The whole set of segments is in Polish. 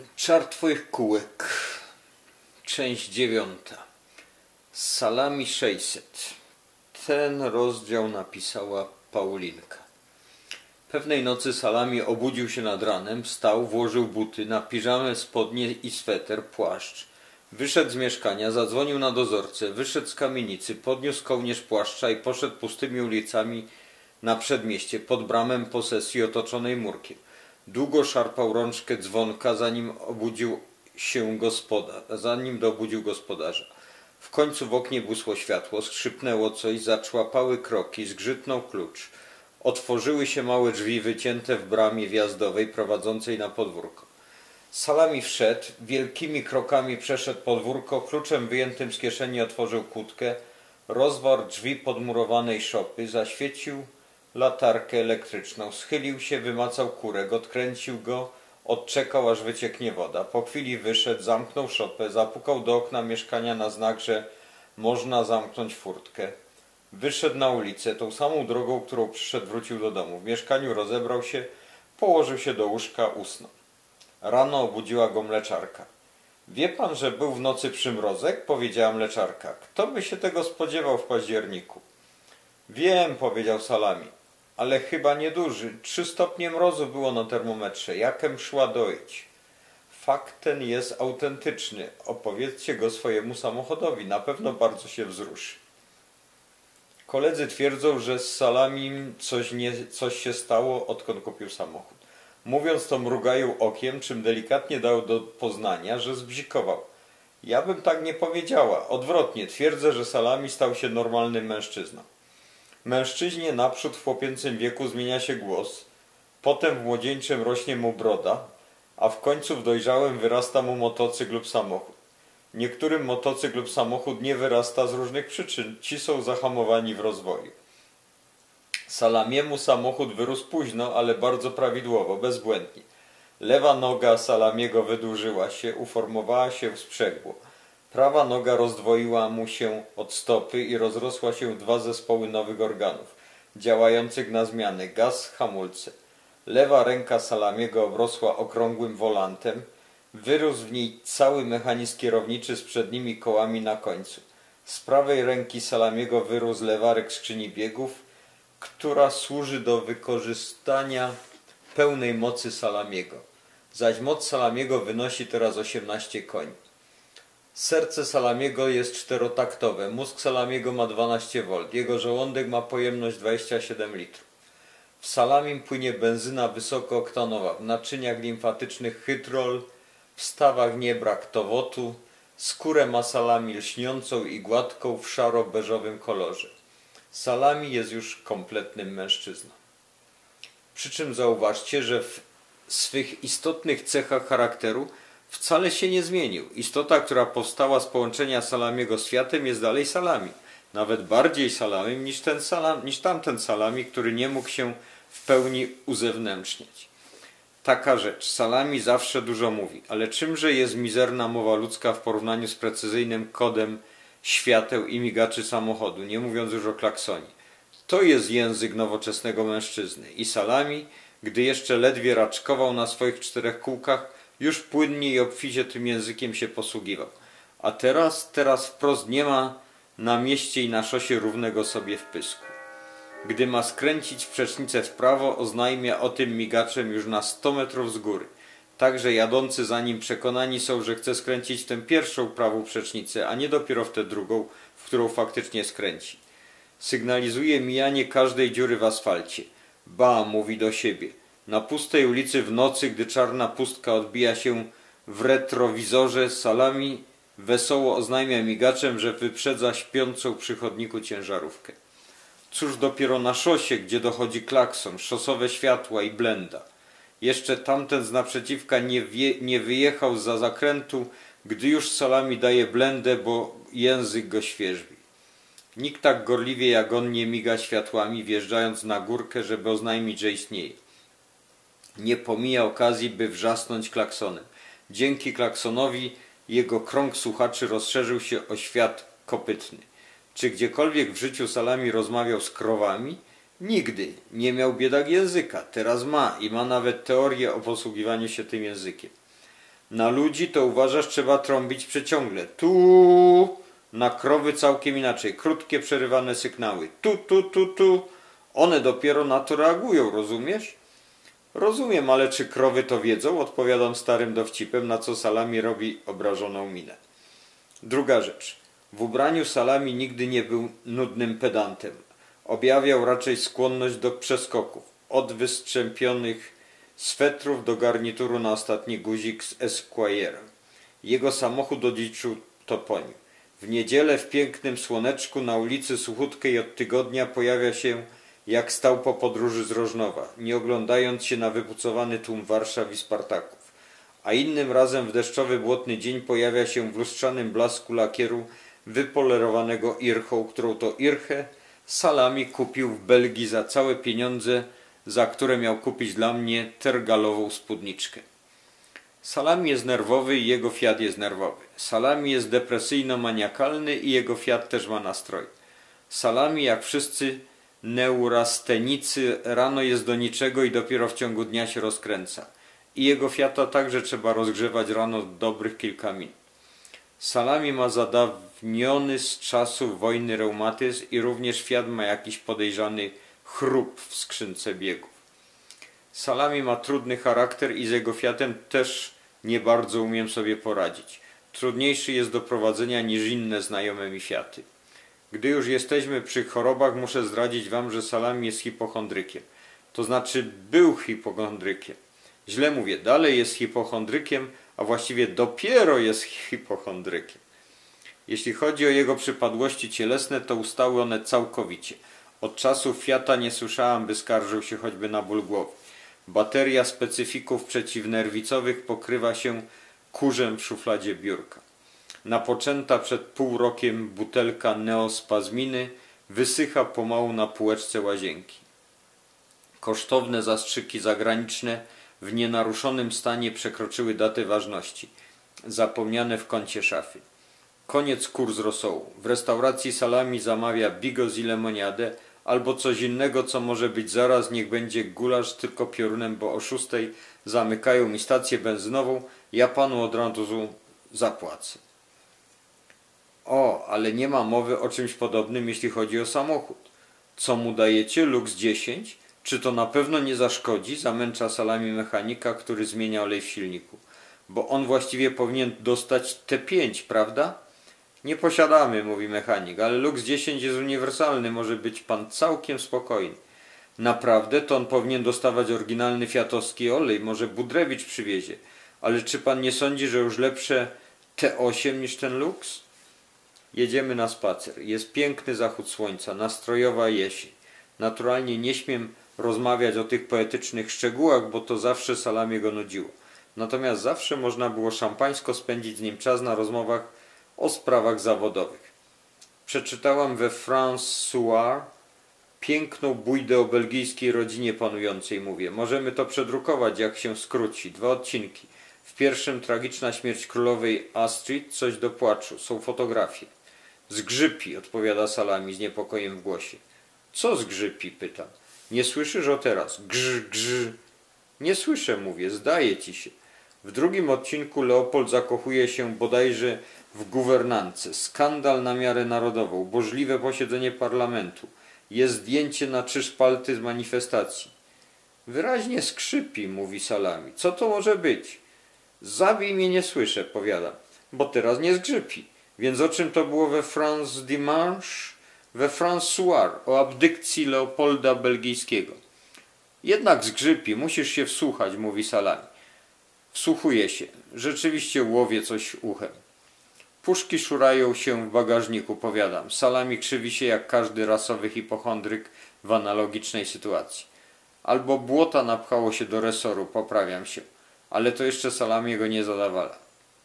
Czar twoich kółek. Część 9. Salami 600. Ten rozdział napisała Paulinka. Pewnej nocy Salami obudził się nad ranem, wstał, włożył buty, na piżamę, spodnie i sweter, płaszcz. Wyszedł z mieszkania, zadzwonił na dozorcę, wyszedł z kamienicy, podniósł kołnierz płaszcza i poszedł pustymi ulicami na przedmieście, pod bramę posesji otoczonej murkiem. Długo szarpał rączkę dzwonka, zanim dobudził gospodarza. W końcu w oknie błysło światło, skrzypnęło coś, zaczłapały kroki, zgrzytnął klucz. Otworzyły się małe drzwi wycięte w bramie wjazdowej prowadzącej na podwórko. Salami wszedł, wielkimi krokami przeszedł podwórko, kluczem wyjętym z kieszeni otworzył kłódkę, rozwarł drzwi podmurowanej szopy, zaświecił latarkę elektryczną, schylił się, wymacał kurek, odkręcił go, odczekał, aż wycieknie woda. Po chwili wyszedł, zamknął szopę, zapukał do okna mieszkania na znak, że można zamknąć furtkę. Wyszedł na ulicę, tą samą drogą, którą przyszedł, wrócił do domu. W mieszkaniu rozebrał się, położył się do łóżka, usnął. Rano obudziła go mleczarka. Wie pan, że był w nocy przymrozek? Powiedziała mleczarka. Kto by się tego spodziewał w październiku? Wiem, powiedział Salami, ale chyba nieduży. 3 stopnie mrozu było na termometrze. Jakem szła doić? Fakt ten jest autentyczny. Opowiedzcie go swojemu samochodowi. Na pewno bardzo się wzruszy. Koledzy twierdzą, że z Salamim coś się stało, odkąd kupił samochód. Mówiąc to, mrugają okiem, czym delikatnie dał do poznania, że zbzikował. Ja bym tak nie powiedziała. Odwrotnie, twierdzę, że Salami stał się normalnym mężczyzną. Mężczyźnie naprzód w chłopięcym wieku zmienia się głos, potem w młodzieńczym rośnie mu broda, a w końcu w dojrzałym wyrasta mu motocykl lub samochód. Niektórym motocykl lub samochód nie wyrasta z różnych przyczyn. Ci są zahamowani w rozwoju. Salamiemu samochód wyrósł późno, ale bardzo prawidłowo, bezbłędnie. Lewa noga Salamiego wydłużyła się, uformowała się w sprzęgło. Prawa noga rozdwoiła mu się od stopy i rozrosła się w 2 zespoły nowych organów, działających na zmianę: gaz, hamulce. Lewa ręka Salamiego obrosła okrągłym wolantem, wyrósł w niej cały mechanizm kierowniczy z przednimi kołami na końcu. Z prawej ręki Salamiego wyrósł lewarek skrzyni biegów, która służy do wykorzystania pełnej mocy Salamiego. Zaś moc Salamiego wynosi teraz 18 koni. Serce Salamiego jest 4-taktowe, mózg Salamiego ma 12 V, jego żołądek ma pojemność 27 litrów. W Salamim płynie benzyna wysokooktanowa, w naczyniach limfatycznych hytrol, w stawach nie brak towotu, skórę ma Salami lśniącą i gładką w szaro-beżowym kolorze. Salami jest już kompletnym mężczyzną. Przy czym zauważcie, że w swych istotnych cechach charakteru wcale się nie zmienił. Istota, która powstała z połączenia Salamiego z Fiatem, jest dalej Salami. Nawet bardziej Salamim niż tamten Salami, który nie mógł się w pełni uzewnętrzniać. Taka rzecz. Salami zawsze dużo mówi, ale czymże jest mizerna mowa ludzka w porównaniu z precyzyjnym kodem świateł i migaczy samochodu, nie mówiąc już o klaksonie. To jest język nowoczesnego mężczyzny. I Salami, gdy jeszcze ledwie raczkował na swoich 4 kółkach, już płynnie i obficie tym językiem się posługiwał. A teraz wprost nie ma na mieście i na szosie równego sobie w pysku. Gdy ma skręcić w przecznicę w prawo, oznajmia o tym migaczem już na 100 metrów z góry. Także jadący za nim przekonani są, że chce skręcić w tę pierwszą prawą przecznicę, a nie dopiero w tę drugą, w którą faktycznie skręci. Sygnalizuje mijanie każdej dziury w asfalcie. Ba, mówi do siebie. Na pustej ulicy w nocy, gdy czarna pustka odbija się w retrowizorze, Salami wesoło oznajmia migaczem, że wyprzedza śpiącą przy chodniku ciężarówkę. Cóż dopiero na szosie, gdzie dochodzi klakson, szosowe światła i blenda. Jeszcze tamten z naprzeciwka nie wyjechał zza zakrętu, gdy już Salami daje blendę, bo język go świerzbi. Nikt tak gorliwie jak on nie miga światłami, wjeżdżając na górkę, żeby oznajmić, że istnieje. Nie pomija okazji, by wrzasnąć klaksonem. Dzięki klaksonowi jego krąg słuchaczy rozszerzył się o świat kopytny. Czy gdziekolwiek w życiu Salami rozmawiał z krowami? Nigdy. Nie miał biedak języka. Teraz ma i ma nawet teorię o posługiwaniu się tym językiem. Na ludzi to uważasz, trzeba trąbić przeciągle. Tu, na krowy całkiem inaczej. Krótkie, przerywane sygnały. Tu. One dopiero na to reagują, rozumiesz? Rozumiem, ale czy krowy to wiedzą? Odpowiadam starym dowcipem, na co Salami robi obrażoną minę. Druga rzecz. W ubraniu Salami nigdy nie był nudnym pedantem. Objawiał raczej skłonność do przeskoków. Od wystrzępionych swetrów do garnituru na ostatni guzik z Esquire'em. Jego samochód odziedziczył Topoń. W niedzielę w pięknym słoneczku na ulicy Suchutkiej od tygodnia pojawia się, jak stał po podróży z Rożnowa, nie oglądając się na wypucowany tłum Warszaw i Spartaków. A innym razem w deszczowy, błotny dzień pojawia się w lustrzanym blasku lakieru wypolerowanego irchą, którą to irchę Salami kupił w Belgii za całe pieniądze, za które miał kupić dla mnie tergalową spódniczkę. Salami jest nerwowy i jego Fiat jest nerwowy. Salami jest depresyjno-maniakalny i jego Fiat też ma nastrój. Salami, jak wszyscy neurastenicy, rano jest do niczego i dopiero w ciągu dnia się rozkręca. I jego Fiata także trzeba rozgrzewać rano dobrych kilka minut. Salami ma zadawniony z czasów wojny reumatyzm i również Fiat ma jakiś podejrzany chrup w skrzynce biegów. Salami ma trudny charakter i z jego Fiatem też nie bardzo umiem sobie poradzić. Trudniejszy jest do prowadzenia niż inne znajome mi Fiaty. Gdy już jesteśmy przy chorobach, muszę zdradzić wam, że Salami jest hipochondrykiem. To znaczy był hipochondrykiem. Źle mówię, dalej jest hipochondrykiem, a właściwie dopiero jest hipochondrykiem. Jeśli chodzi o jego przypadłości cielesne, to ustały one całkowicie. Od czasów Fiata nie słyszałam, by skarżył się choćby na ból głowy. Bateria specyfików przeciwnerwicowych pokrywa się kurzem w szufladzie biurka. Napoczęta przed pół rokiem butelka neospazminy wysycha pomału na półeczce łazienki. Kosztowne zastrzyki zagraniczne w nienaruszonym stanie przekroczyły datę ważności, zapomniane w kącie szafy. Koniec kur z rosołu. W restauracji Salami zamawia bigos i lemoniadę, albo coś innego, co może być zaraz, niech będzie gulasz tylko piorunem, bo o 6 zamykają mi stację benzynową, ja panu od razu zapłacę. O, ale nie ma mowy o czymś podobnym, jeśli chodzi o samochód. Co mu dajecie? Lux 10? Czy to na pewno nie zaszkodzi? Zamęcza Salami mechanika, który zmienia olej w silniku. Bo on właściwie powinien dostać T5, prawda? Nie posiadamy, mówi mechanik, ale Lux 10 jest uniwersalny, może być pan całkiem spokojny. Naprawdę? To on powinien dostawać oryginalny fiatowski olej, może Budrewicz przywiezie. Ale czy pan nie sądzi, że już lepsze T8 niż ten Lux? Jedziemy na spacer. Jest piękny zachód słońca, nastrojowa jesień. Naturalnie nie śmiem rozmawiać o tych poetycznych szczegółach, bo to zawsze Salamiego nudziło. Natomiast zawsze można było szampańsko spędzić z nim czas na rozmowach o sprawach zawodowych. Przeczytałam we France Soir piękną bójdę o belgijskiej rodzinie panującej, mówię. Możemy to przedrukować, jak się skróci. 2 odcinki. W pierwszym tragiczna śmierć królowej Astrid, coś do płaczu. Są fotografie. Zgrzypi, odpowiada Salami z niepokojem w głosie. Co zgrzypi? Pytam. Nie słyszysz o teraz? Grz. Nie słyszę, mówię, zdaje ci się. W drugim odcinku Leopold zakochuje się bodajże w guwernantce. Skandal na miarę narodową. Burzliwe posiedzenie parlamentu. Jest zdjęcie na 3 szpalty z manifestacji. Wyraźnie skrzypi, mówi Salami. Co to może być? Zabij mnie, nie słyszę, powiadam. Bo teraz nie zgrzypi. Więc o czym to było we France Dimanche? We France Soir, o abdykcji Leopolda Belgijskiego. Jednak zgrzypi, musisz się wsłuchać, mówi Salami. Wsłuchuję się. Rzeczywiście łowię coś uchem. Puszki szurają się w bagażniku, powiadam. Salami krzywi się jak każdy rasowy hipochondryk w analogicznej sytuacji. Albo błota napchało się do resoru, poprawiam się. Ale to jeszcze Salamiego nie zadawala.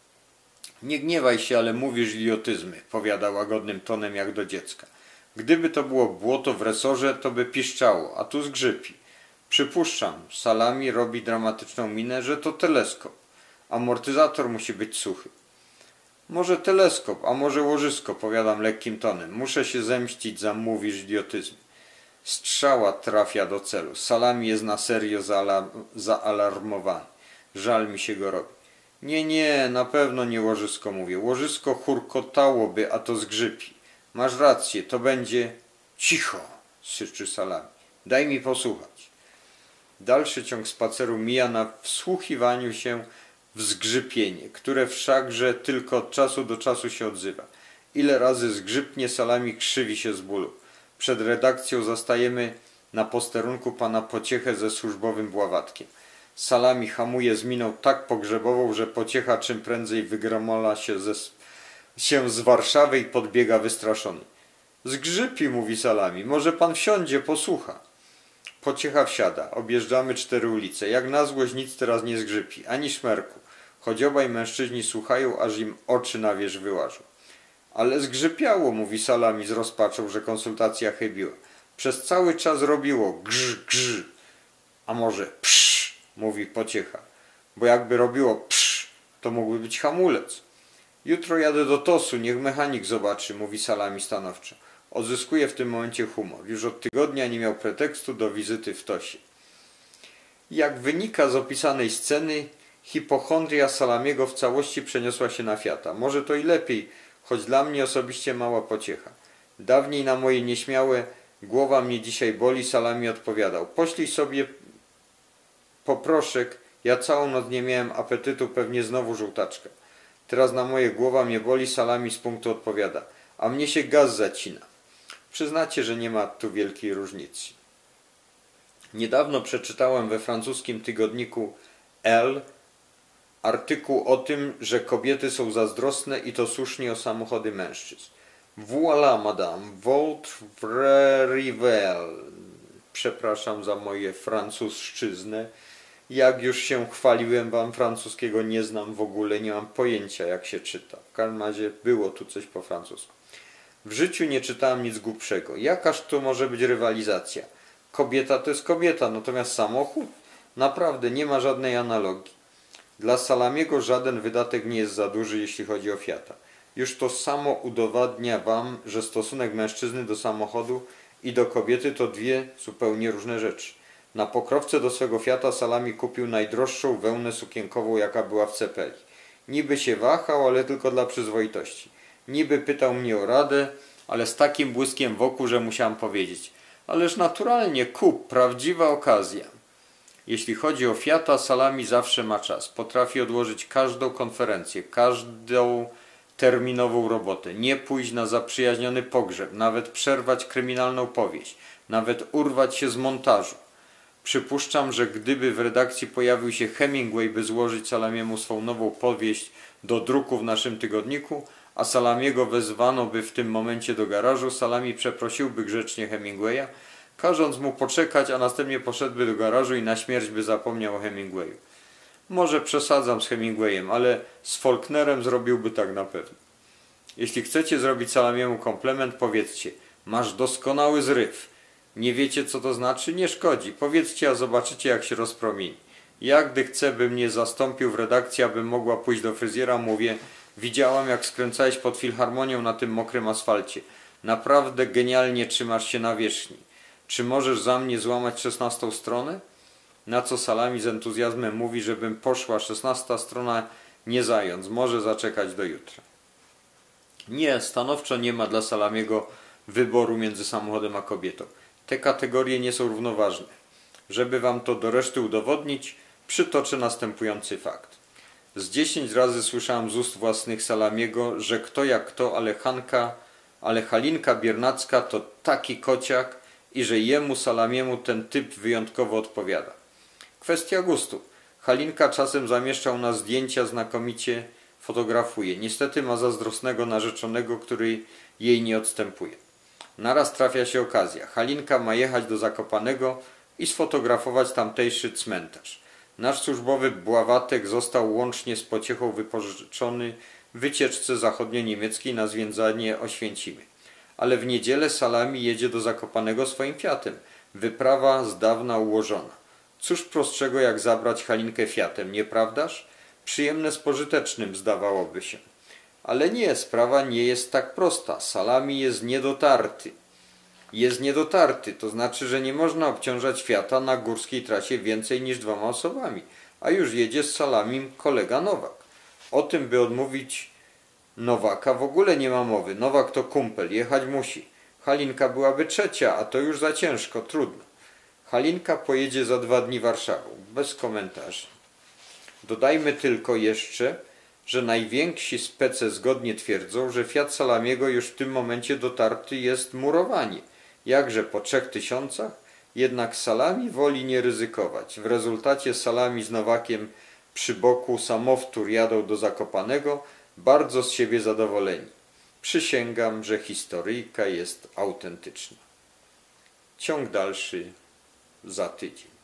Nie gniewaj się, ale mówisz idiotyzmy, powiada łagodnym tonem jak do dziecka. Gdyby to było błoto w resorze, to by piszczało, a tu zgrzypi. Przypuszczam, Salami robi dramatyczną minę, że to teleskop. Amortyzator musi być suchy. Może teleskop, a może łożysko, powiadam lekkim tonem. Muszę się zemścić za mówisz idiotyzmy. Strzała trafia do celu. Salami jest na serio zaalarmowany. Żal mi się go robi. Nie, nie, na pewno nie łożysko, mówię. Łożysko churkotałoby, a to zgrzypi. Masz rację, to będzie... Cicho, syczy Salami. Daj mi posłuchać. Dalszy ciąg spaceru mija na wsłuchiwaniu się w zgrzypienie, które wszakże tylko od czasu do czasu się odzywa. Ile razy zgrzypnie, Salami krzywi się z bólu. Przed redakcją zastajemy na posterunku pana Pociechę ze służbowym bławatkiem. Salami hamuje z miną tak pogrzebową, że Pociecha czym prędzej wygromola się z Warszawy i podbiega wystraszony. Zgrzypi, mówi Salami, może pan wsiądzie, posłucha. Pociecha wsiada, objeżdżamy 4 ulice. Jak na złość nic teraz nie zgrzypi, ani szmerku. Choć obaj mężczyźni słuchają, aż im oczy na wierzch wyłażą. Ale zgrzypiało, mówi Salami z rozpaczą, że konsultacja chybiła. Przez cały czas robiło grz, grz. A może psz, mówi Pociecha. Bo jakby robiło psz, to mógłby być hamulec. Jutro jadę do Tosu, niech mechanik zobaczy, mówi Salami stanowczo. Odzyskuje w tym momencie humor. Już od tygodnia nie miał pretekstu do wizyty w Tosie. Jak wynika z opisanej sceny, hipochondria Salamiego w całości przeniosła się na Fiata. Może to i lepiej, choć dla mnie osobiście mała pociecha. Dawniej na moje nieśmiałe głowa mnie dzisiaj boli, Salami odpowiadał. Poślij sobie poproszek, ja całą noc nie miałem apetytu, pewnie znowu żółtaczka. Teraz na moje głowa mnie boli, Salami z punktu odpowiada. A mnie się gaz zacina. Przyznacie, że nie ma tu wielkiej różnicy. Niedawno przeczytałem we francuskim tygodniku Elle artykuł o tym, że kobiety są zazdrosne i to słusznie o samochody mężczyzn. Voilà, madame, votre rival. Przepraszam za moje francuszczyznę. Jak już się chwaliłem wam, francuskiego nie znam w ogóle, nie mam pojęcia jak się czyta. W każdym razie było tu coś po francusku. W życiu nie czytałem nic głupszego. Jakaż to może być rywalizacja? Kobieta to jest kobieta, natomiast samochód? Naprawdę nie ma żadnej analogii. Dla Salamiego żaden wydatek nie jest za duży, jeśli chodzi o Fiata. Już to samo udowadnia wam, że stosunek mężczyzny do samochodu i do kobiety to dwie zupełnie różne rzeczy. Na pokrowce do swego Fiata Salami kupił najdroższą wełnę sukienkową, jaka była w Cepeli. Niby się wahał, ale tylko dla przyzwoitości. Niby pytał mnie o radę, ale z takim błyskiem wokół, że musiałem powiedzieć. Ależ naturalnie, kup, prawdziwa okazja. Jeśli chodzi o Fiata, Salami zawsze ma czas. Potrafi odłożyć każdą konferencję, każdą terminową robotę. Nie pójść na zaprzyjaźniony pogrzeb, nawet przerwać kryminalną powieść, nawet urwać się z montażu. Przypuszczam, że gdyby w redakcji pojawił się Hemingway, by złożyć Salamiemu swą nową powieść do druku w naszym tygodniku, a Salamiego wezwano by w tym momencie do garażu, Salami przeprosiłby grzecznie Hemingwaya, każąc mu poczekać, a następnie poszedłby do garażu i na śmierć by zapomniał o Hemingwayu. Może przesadzam z Hemingwayem, ale z Faulknerem zrobiłby tak na pewno. Jeśli chcecie zrobić Salamiemu komplement, powiedzcie: masz doskonały zryw. Nie wiecie, co to znaczy? Nie szkodzi. Powiedzcie, a zobaczycie, jak się rozpromieni. Ja, gdy chcę, by mnie zastąpił w redakcji, abym mogła pójść do fryzjera, mówię: widziałam, jak skręcałeś pod filharmonią na tym mokrym asfalcie. Naprawdę genialnie trzymasz się na wierzchni. Czy możesz za mnie złamać 16 stronę? Na co Salami z entuzjazmem mówi, żebym poszła, 16 strona nie zając, może zaczekać do jutra. Nie, stanowczo nie ma dla Salamiego wyboru między samochodem a kobietą. Te kategorie nie są równoważne. Żeby wam to do reszty udowodnić, przytoczę następujący fakt. Z 10 razy słyszałem z ust własnych Salamiego, że kto jak kto, ale Halinka Biernacka to taki kociak i że jemu, Salamiemu, ten typ wyjątkowo odpowiada. Kwestia gustu. Halinka czasem zamieszcza u nas zdjęcia, znakomicie fotografuje. Niestety ma zazdrosnego narzeczonego, który jej nie odstępuje. Naraz trafia się okazja. Halinka ma jechać do Zakopanego i sfotografować tamtejszy cmentarz. Nasz służbowy bławatek został łącznie z Pociechą wypożyczony w wycieczce zachodnio-niemieckiej na zwiedzanie Oświęcimy. Ale w niedzielę Salami jedzie do Zakopanego swoim Fiatem. Wyprawa z dawna ułożona. Cóż prostszego jak zabrać Halinkę Fiatem, nieprawdaż? Przyjemne z pożytecznym, zdawałoby się. Ale nie, sprawa nie jest tak prosta. Salami jest niedotarty. Jest niedotarty, to znaczy, że nie można obciążać Fiata na górskiej trasie więcej niż 2 osobami, a już jedzie z Salamim kolega Nowak. O tym, by odmówić Nowaka, w ogóle nie ma mowy. Nowak to kumpel, jechać musi. Halinka byłaby trzecia, a to już za ciężko, trudno. Halinka pojedzie za 2 dni Warszawą, bez komentarzy. Dodajmy tylko jeszcze, że najwięksi spece zgodnie twierdzą, że Fiat Salamiego już w tym momencie dotarty jest murowanie. Jakże po 3000? Jednak Salami woli nie ryzykować. W rezultacie Salami z Nowakiem przy boku samowtór jadą do Zakopanego, bardzo z siebie zadowoleni. Przysięgam, że historyjka jest autentyczna. Ciąg dalszy za tydzień.